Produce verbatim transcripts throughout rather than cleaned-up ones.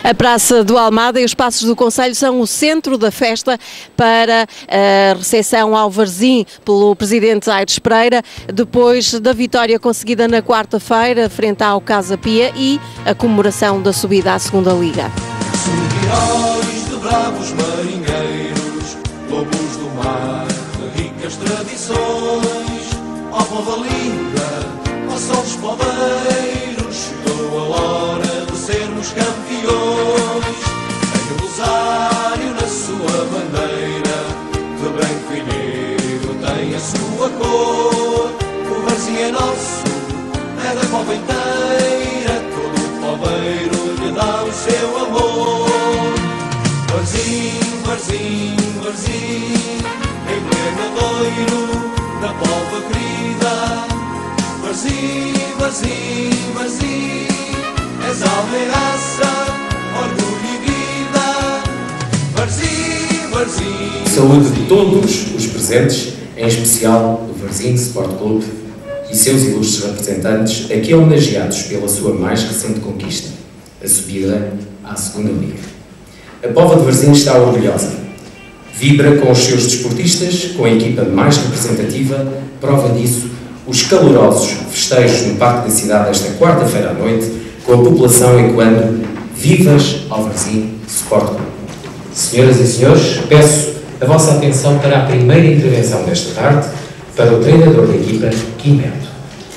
A Praça do Almada e os Passos do Concelho são o centro da festa para a recepção ao Varzim pelo presidente Aires Pereira, depois da vitória conseguida na quarta-feira frente ao Casa Pia e a comemoração da subida à segunda Liga. Heróis de bravos marinheiros, lobos do mar, de ricas tradições, ó povo linda, ó sol dos poveiros, chegou a hora de sermos campeões. Tem o rosário na sua bandeira, de branco e negro tem a sua cor. O Varzim é nosso, é da povo inteira, todo o poveiro lhe dá o seu amor. Varzim, Varzim, Varzim, em pleno doiro, na pova querida. Varzim, Varzim, Varzim, és alma e raça, orgulho e vida. Varzim, Varzim. Saúde de todos os presentes, em especial o Varzim Sport Clube e seus ilustres representantes, aqui homenageados pela sua mais recente conquista, a subida à segunda Liga. A Póvoa de Varzim está orgulhosa. Vibra com os seus desportistas, com a equipa mais representativa. Prova disso, os calorosos festejos no Parque da Cidade esta quarta-feira à noite, com a população ecoando Vivas ao Varzim Sport Clube. Senhoras e senhores, peço a vossa atenção para a primeira intervenção desta tarde, para o treinador da equipa, Kim Neto.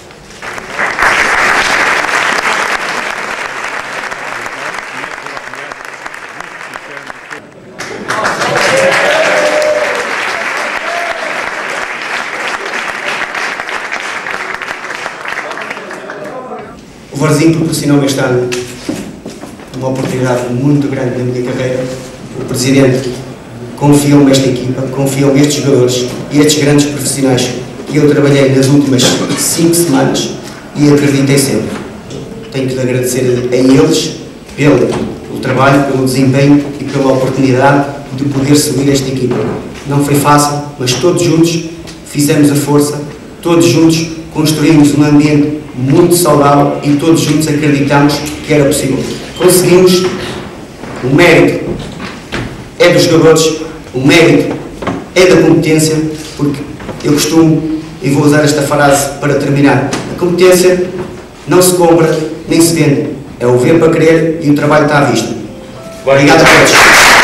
O Varzim proporcionou este ano uma oportunidade muito grande na minha carreira. O Presidente confiou-me esta equipa, confiou-me estes jogadores e estes grandes profissionais que eu trabalhei nas últimas cinco semanas e acreditei sempre. Tenho que lhe agradecer a eles pelo, pelo trabalho, pelo desempenho e pela oportunidade de poder subir esta equipa. Não foi fácil, mas todos juntos fizemos a força, todos juntos construímos um ambiente muito saudável e todos juntos acreditamos que era possível. Conseguimos. O mérito é dos jogadores, o mérito é da competência, porque eu costumo, e vou usar esta frase para terminar, a competência não se compra nem se vende, é o ver para querer e o trabalho está à vista. Obrigado a todos.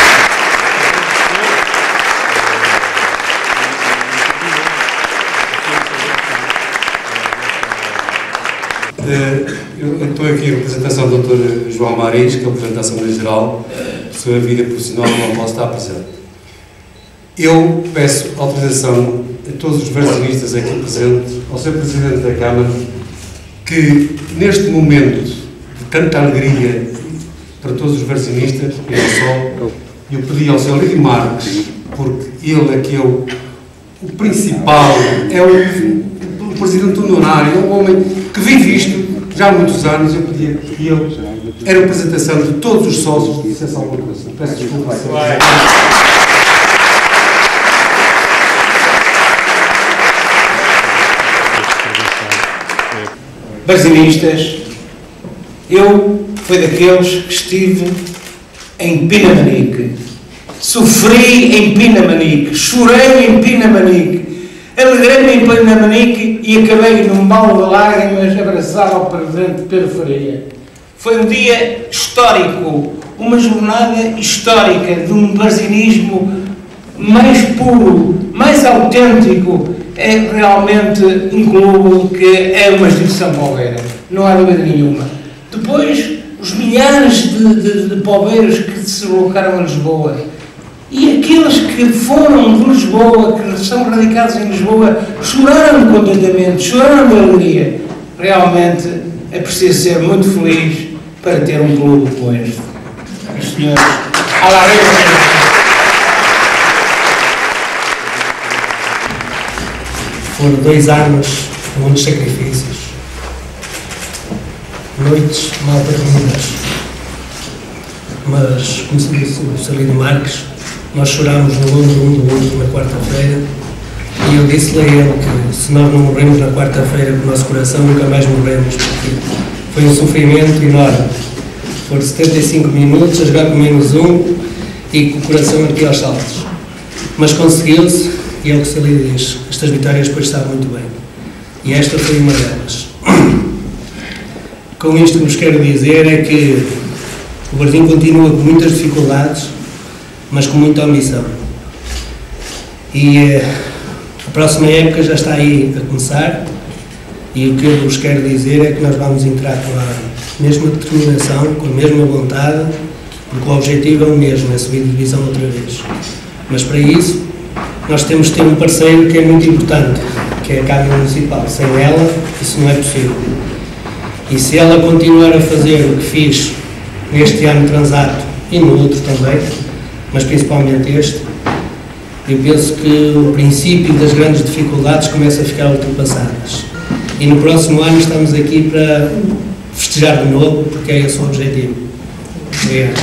Eu estou aqui em representação do doutor João Marins, que é o Presidente da Assembleia Geral, sua vida profissional não posso estar presente. Eu peço autorização a todos os varzinistas aqui presentes, ao senhor Presidente da Câmara, que neste momento de tanta alegria para todos os varzinistas, e não só, eu pedi ao senhor Lídio Marques, porque ele é que é o, o principal, é o, o Presidente honorário, é um homem que vive isto já há muitos anos. Eu pedia que ele era a representação de todos os sócios de dissesse alguma coisa. Peço desculpa. Varzinistas, eu fui daqueles que estive em Pinamanique, sofri em Pinamanique, chorei em Pinamanique, alegrei-me em Pinamanique e acabei num balde de lágrimas abraçado ao Presidente Pedro Faria. Foi um dia histórico, uma jornada histórica de um varzinismo mais puro, mais autêntico. É realmente um clube que é uma instituição poveira, não há dúvida nenhuma. Depois, os milhares de, de, de poveiros que se deslocaram a Lisboa e aqueles que foram de Lisboa, que são radicados em Lisboa, choraram de contentamento, choraram de alegria. Realmente é preciso ser muito feliz para ter um clube como este. Os senhores, à la regra. Foram dois anos de muitos sacrifícios, noites mal dormidas, mas, como se disse o senhor Lídio Marques, nós chorámos no longe um do outro na quarta-feira e eu disse-lhe a ele que se nós não morremos na quarta-feira com o nosso coração, nunca mais morremos, porque foi um sofrimento enorme. foram setenta e cinco minutos a jogar com menos um e com o coração aqui aos saltos. Mas conseguiu-se, e é o que se ali diz, estas vitórias depois estavam muito bem. E esta foi uma delas. Com isto o que vos quero dizer é que o Varzim continua com muitas dificuldades, mas com muita ambição. E eh, a próxima época já está aí a começar, e o que eu vos quero dizer é que nós vamos entrar com a mesma determinação, com a mesma vontade, porque o objetivo é o mesmo, é subir de divisão outra vez. Mas para isso, nós temos que ter um parceiro que é muito importante, que é a Câmara Municipal. Sem ela, isso não é possível. E se ela continuar a fazer o que fiz neste ano transato e no outro também, mas principalmente este, eu penso que o princípio das grandes dificuldades começa a ficar ultrapassadas. E no próximo ano estamos aqui para festejar de novo, porque é esse o objetivo. Obrigado.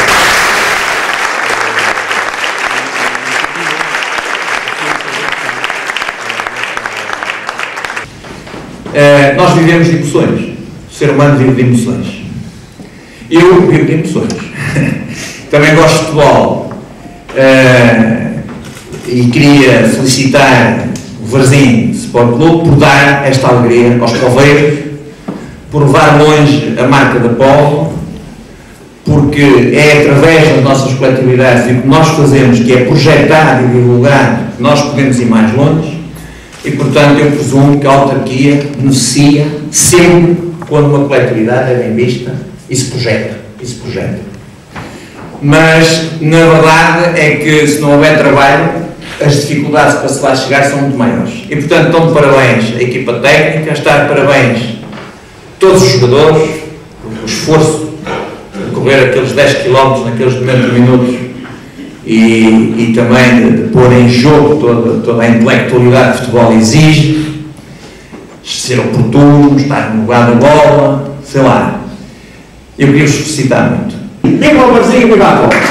Uh, nós vivemos de emoções. O ser humano vive de emoções. Eu vivo de emoções. Também gosto de futebol. Uh, e queria felicitar o Varzim Sport Clube por dar esta alegria aos poveiros, por levar longe a marca da Povo, porque é através das nossas coletividades e o que nós fazemos, que é projetar e divulgar, que nós podemos ir mais longe. E, portanto, eu presumo que a autarquia beneficia sempre quando uma coletividade é bem vista e se projeta, e se projeta. Mas, na verdade, é que se não houver trabalho, as dificuldades para se lá chegar são muito maiores. E, portanto, estão de parabéns a equipa técnica, está de parabéns todos os jogadores, o esforço de correr aqueles dez quilómetros naqueles noventa minutos e, e também de, de pôr em jogo toda, toda a intelectualidade que o futebol exige, ser oportuno, estar no lugar da bola, sei lá. Eu queria vos felicitar muito. Viva o Varzim e viva a bola!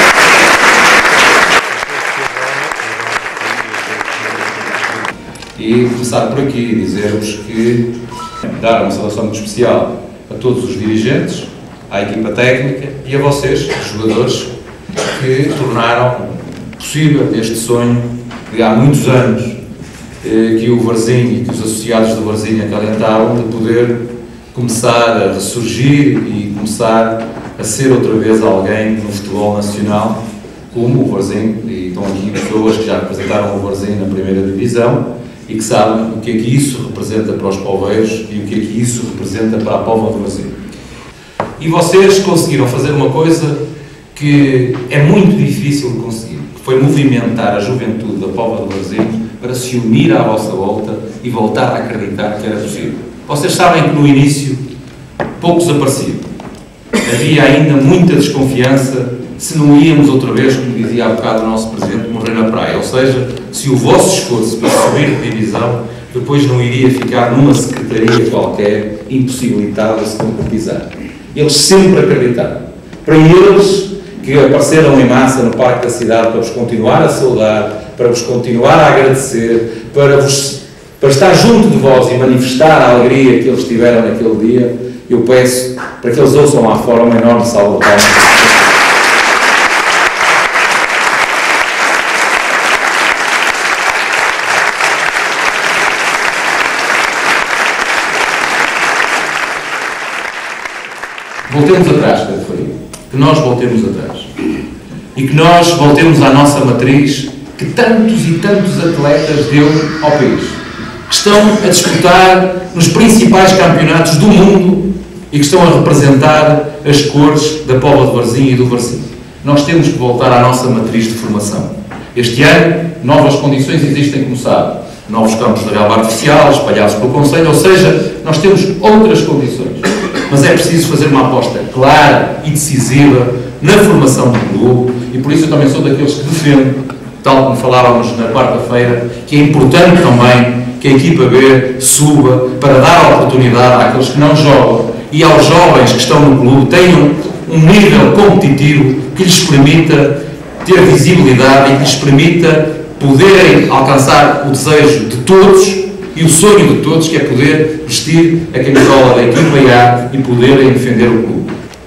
E começar por aqui, dizer-vos que dar uma saudação muito especial a todos os dirigentes, à equipa técnica e a vocês, os jogadores, que tornaram possível este sonho de há muitos anos eh, que o Varzim e que os associados do Varzim acalentavam, de poder começar a ressurgir e começar a ser outra vez alguém no futebol nacional, como o Varzim, e estão aqui pessoas que já representaram o Varzim na primeira divisão, e que sabem o que é que isso representa para os poveiros e o que é que isso representa para a Póvoa do Varzim. E vocês conseguiram fazer uma coisa que é muito difícil de conseguir, que foi movimentar a juventude da Póvoa do Varzim para se unir à vossa volta e voltar a acreditar que era possível. Vocês sabem que no início poucos apareciam. Havia ainda muita desconfiança se não íamos outra vez, como dizia há bocado o nosso Presidente, morrer na praia. Ou seja, se o vosso esforço para subir de divisão depois não iria ficar numa secretaria qualquer, impossibilitado de se concretizar. Eles sempre acreditaram. Para eles, que apareceram em massa no Parque da Cidade para vos continuar a saudar, para vos continuar a agradecer, para, vos, para estar junto de vós e manifestar a alegria que eles tiveram naquele dia, eu peço para que eles ouçam lá fora uma enorme salva de palmas. Voltemos atrás, Pedro Faria, que nós voltemos atrás e que nós voltemos à nossa matriz que tantos e tantos atletas deu ao país, que estão a disputar nos principais campeonatos do mundo e que estão a representar as cores da Póvoa de Varzim e do Varzim. Nós temos que voltar à nossa matriz de formação. Este ano, novas condições existem, como sabe, novos campos de relva artificial espalhados pelo Conselho, ou seja, nós temos outras condições. Mas é preciso fazer uma aposta clara e decisiva na formação do clube e por isso eu também sou daqueles que defendo, tal como falávamos na quarta-feira, que é importante também que a equipa B suba para dar oportunidade àqueles que não jogam e aos jovens que estão no clube tenham um nível competitivo que lhes permita ter visibilidade e que lhes permita poderem alcançar o desejo de todos e o sonho de todos, que é poder vestir a camisola da equipa A e poderem defender o clube.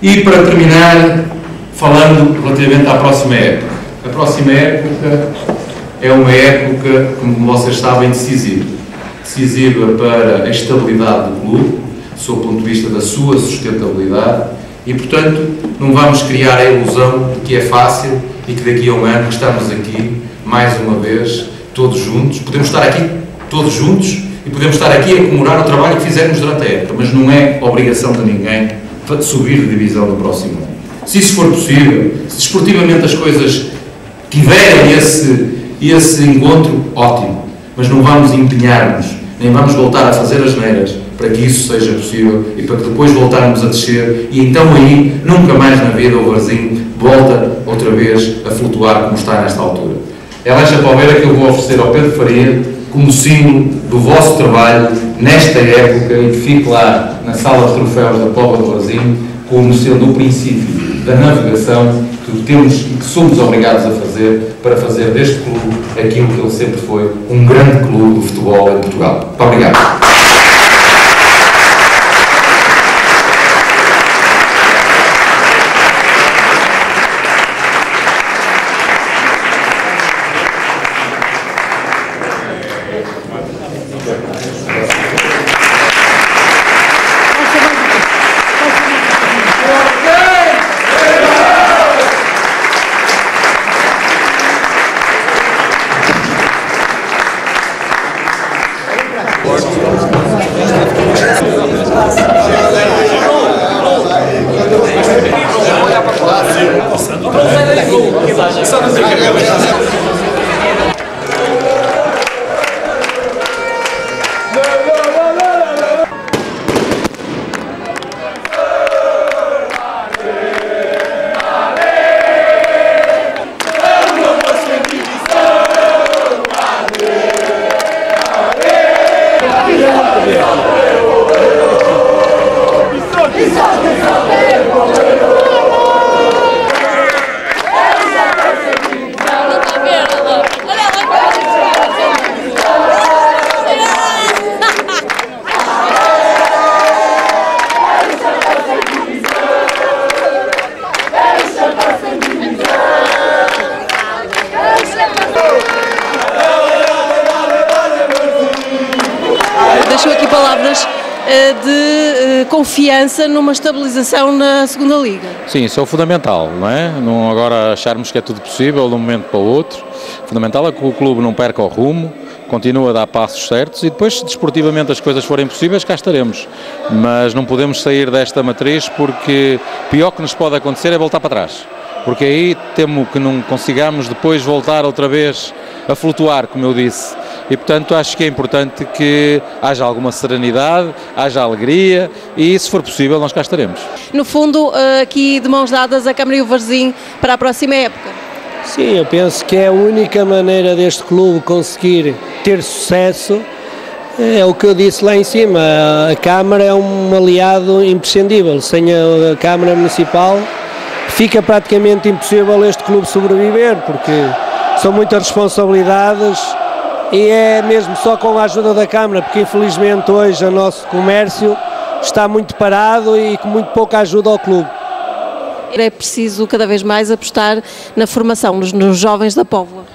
E para terminar, falando relativamente à próxima época. A próxima época é uma época, como vocês sabem, decisiva. Decisiva para a estabilidade do clube, sob o ponto de vista da sua sustentabilidade, e, portanto, não vamos criar a ilusão de que é fácil e que daqui a um ano estamos aqui, mais uma vez, todos juntos. Podemos estar aqui todos juntos e podemos estar aqui a comemorar o trabalho que fizemos durante a época, mas não é obrigação de ninguém subir de divisão no próximo ano. Se isso for possível, se desportivamente as coisas tiverem esse, esse encontro, ótimo, mas não vamos empenhar-nos, nem vamos voltar a fazer as neiras para que isso seja possível e para que depois voltarmos a descer e então aí, nunca mais na vida, o Varzim volta outra vez a flutuar como está nesta altura. É esta palmeira que eu vou oferecer ao Pedro Faria como símbolo do vosso trabalho nesta época e que fique lá na sala de troféus da Póvoa do Varzim como sendo o princípio da navegação que temos e que somos obrigados a fazer para fazer deste clube aquilo que ele sempre foi, um grande clube de futebol em Portugal. Muito obrigado. Deixou aqui palavras de confiança numa estabilização na segunda Liga. Sim, isso é o fundamental, não é? Não agora acharmos que é tudo possível de um momento para o outro. O fundamental é que o clube não perca o rumo, continua a dar passos certos e depois, se desportivamente as coisas forem possíveis, cá estaremos. Mas não podemos sair desta matriz porque o pior que nos pode acontecer é voltar para trás. Porque aí temo que não consigamos depois voltar outra vez a flutuar, como eu disse. E, portanto, acho que é importante que haja alguma serenidade, haja alegria e, se for possível, nós cá estaremos. No fundo, aqui de mãos dadas, a Câmara e o Varzim para a próxima época. Sim, eu penso que é a única maneira deste clube conseguir ter sucesso. É o que eu disse lá em cima, a Câmara é um aliado imprescindível. Sem a Câmara Municipal fica praticamente impossível este clube sobreviver, porque são muitas responsabilidades. E é mesmo só com a ajuda da Câmara, porque infelizmente hoje o nosso comércio está muito parado e com muito pouca ajuda ao clube. É preciso cada vez mais apostar na formação, nos, nos jovens da Póvoa.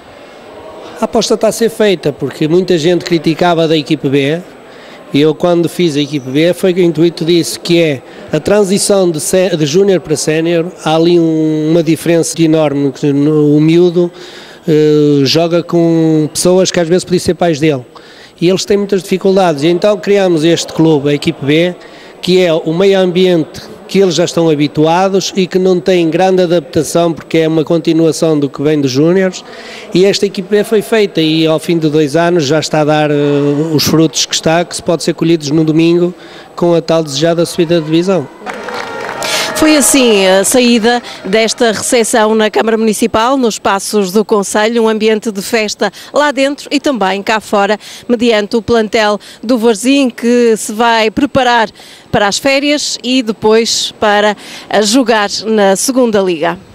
A aposta está a ser feita, porque muita gente criticava da equipe B, e eu quando fiz a equipe B foi que o intuito disse que é a transição de, de júnior para sénior, há ali um, uma diferença enorme, no, o miúdo Uh, joga com pessoas que às vezes podiam ser pais dele e eles têm muitas dificuldades, e então criamos este clube, a equipe B, que é o meio ambiente que eles já estão habituados e que não tem grande adaptação porque é uma continuação do que vem dos júniores, e esta equipe B foi feita e ao fim de dois anos já está a dar uh, os frutos que está, que se pode ser colhidos no domingo com a tal desejada subida de divisão. Foi assim a saída desta recepção na Câmara Municipal, nos passos do Conselho, um ambiente de festa lá dentro e também cá fora, mediante o plantel do Varzim, que se vai preparar para as férias e depois para jogar na segunda Liga.